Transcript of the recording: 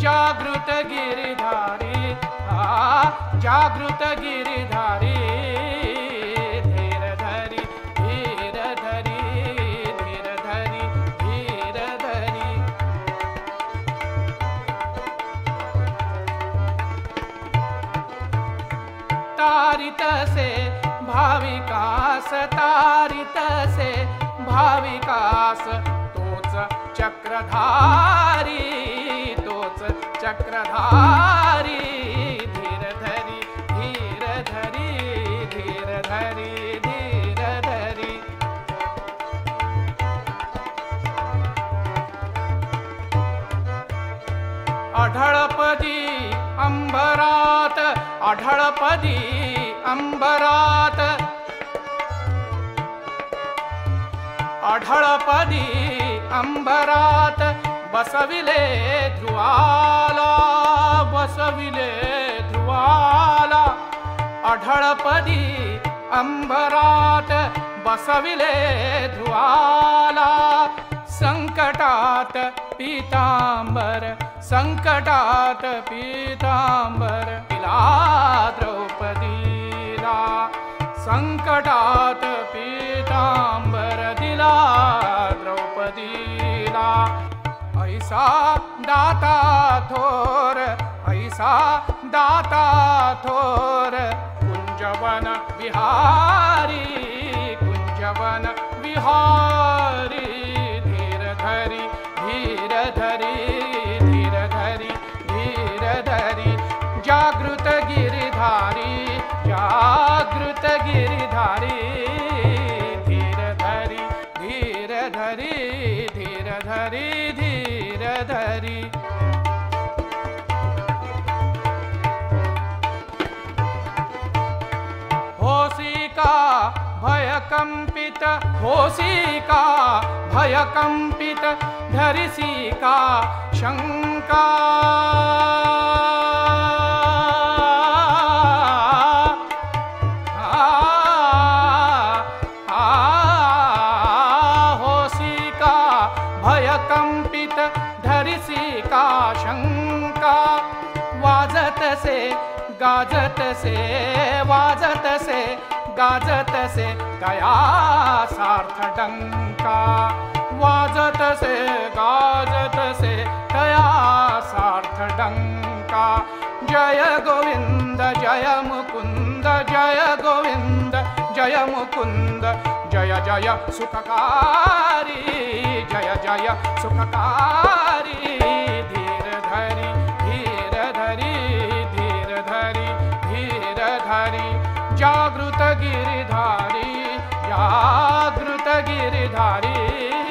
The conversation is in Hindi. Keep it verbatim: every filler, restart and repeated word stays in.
जागृत गिरिधारी आ जागृत गिरिधारी धीर धरी धीर धरी धीर धरी धीर धरी तारित से भाविकास तारित से भाविकास तोच चक्रधारी तोच चक्रधारी धीर धरी धीर धरी धीर धरी धीर धरी अढळपदी अंबरात अढळपदी अंबरात अढळपदी अंबरात बसविले ध्रुवाला बसविले ध्रुवाला अढळपदी अंबरात बसविले ध्रुवाला संकटात पीतांबर संकटात पीतांबर दिला द्रौपदीला संकटात पीतांबर दिला द्रौपदीला ऐसा दाता थोर ऐसा दाता थोर कुंजवन विहारी कुंजवन विहारी धीर धरी धीर धरी धीर धरी धीर धरी जागृत गिरिधारी जागृत गिरिधारी धीर धरी धीर धरी धीर धरी धीर धरी होसी का भय कंपित होसी का भय कंपित धरिसी का शंका कंपित धरिसी का शंका वाजत से गाजत से वाजत से गाजत से गया सार्थ डंका वाजत से गाजत से गया सार्थ डंका जय गोविंद जय मुकुंद जय गोविंद जय मुकुंद जय जय सुखकारी जय जय सुखकारी धीर धरी धीर धरी धीर धरी धीर धरी जागृत गिरिधारी जागृत गिरिधारी